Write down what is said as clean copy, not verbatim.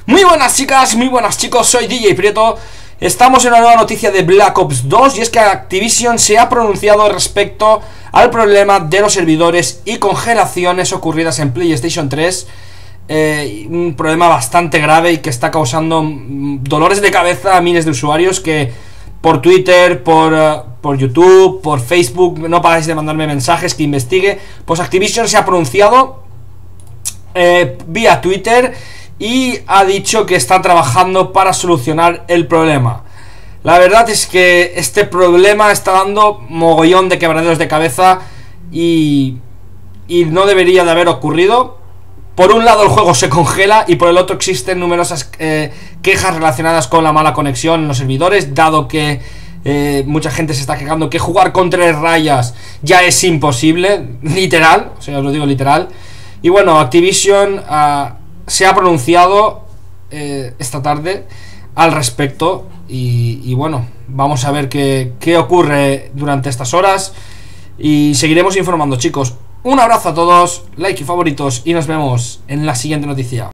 Muy buenas chicas, muy buenas chicos, soy DJ Prieto. Estamos en una nueva noticia de Black Ops 2 y es que Activision se ha pronunciado respecto al problema de los servidores y congelaciones ocurridas en PlayStation 3. Un problema bastante grave y que está causando dolores de cabeza a miles de usuarios que por Twitter, por YouTube, por Facebook, no paráis de mandarme mensajes que investigue. Pues Activision se ha pronunciado vía Twitter y ha dicho que está trabajando para solucionar el problema. La verdad es que este problema está dando mogollón de quebraderos de cabeza y no debería de haber ocurrido. Por un lado el juego se congela y por el otro existen numerosas quejas relacionadas con la mala conexión en los servidores, dado que mucha gente se está quejando que jugar con 3 rayas ya es imposible, literal, o sea, os lo digo literal. Y bueno, Activision se ha pronunciado esta tarde al respecto y bueno, vamos a ver qué ocurre durante estas horas y seguiremos informando, chicos. Un abrazo a todos, like y favoritos y nos vemos en la siguiente noticia.